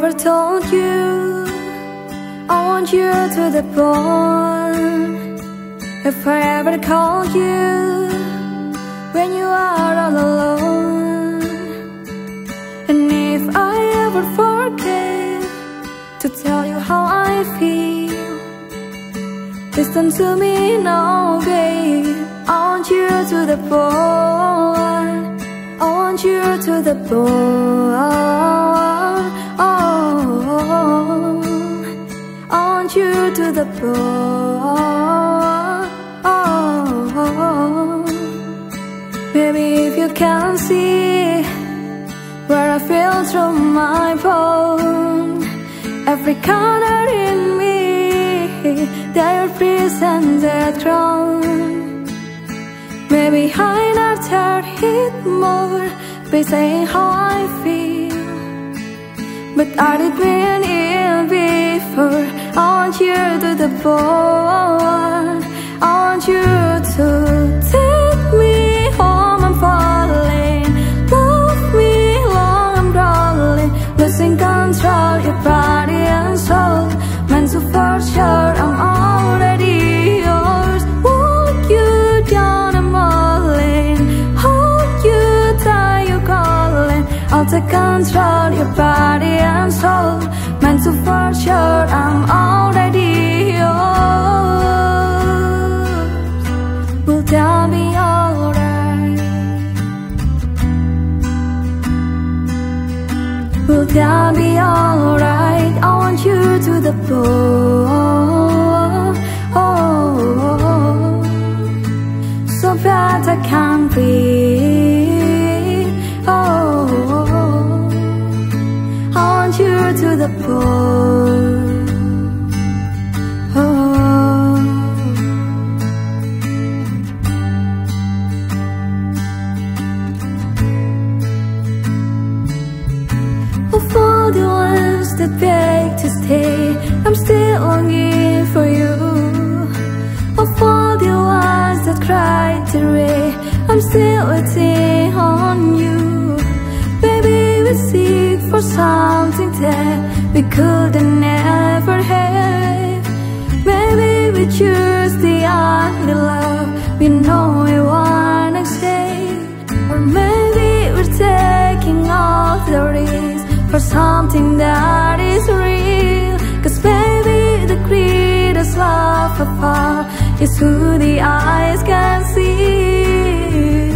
ever told you I want you to the bone. If I ever called you when you are all alone, and if I ever forget to tell you how I feel, listen to me now, babe. I want you to the bone. I want you to the bone. Oh, I want you to the bone. Oh, baby, if you can see where I feel through my bone, every corner in me, they represent that crown. Maybe I never hit more by saying how I feel, but I did mean it before. I want you to the bone. I want you to take me home, I'm falling. Love me long, I'm crawling. Losing control, your body and soul. Meant to for sure, I'm already yours. Walk you down, I'm all in. Hold you tight, you calling. I'll take control, your body and soul. Meant to for sure, I'm already yours. Will that be alright? Will that be alright? I want you to the bone. Oh, so bad I can't breathe. Oh, I want you to the bone. Of all the ones that beg to stay, I'm still longing for you. Of all the ones that cried to ray, I'm still waiting on you. Baby, we seek for something that we couldn't ever have. Maybe we choose the only love we know we wanna stay. Or maybe we're taking all the risks for something that is real. Cause baby, the greatest love of all is who the eyes can see.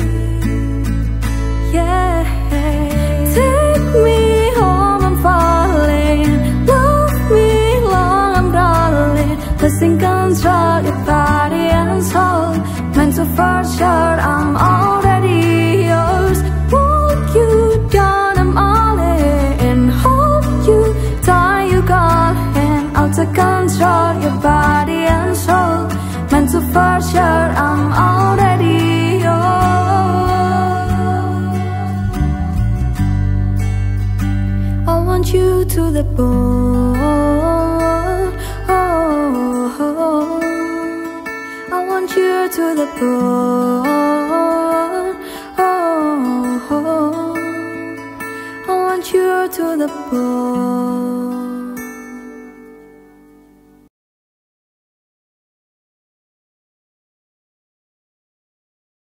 Yeah, take me home, I'm falling. Love me long, I'm crawling. Losing control, your body and soul. Meant to for sure, I'm already yours. Walk you down, I'm all in. Hold you tight, you call, and I'll take control, your body and soul. Meant to for sure, I'm already yours. I want you to the bone.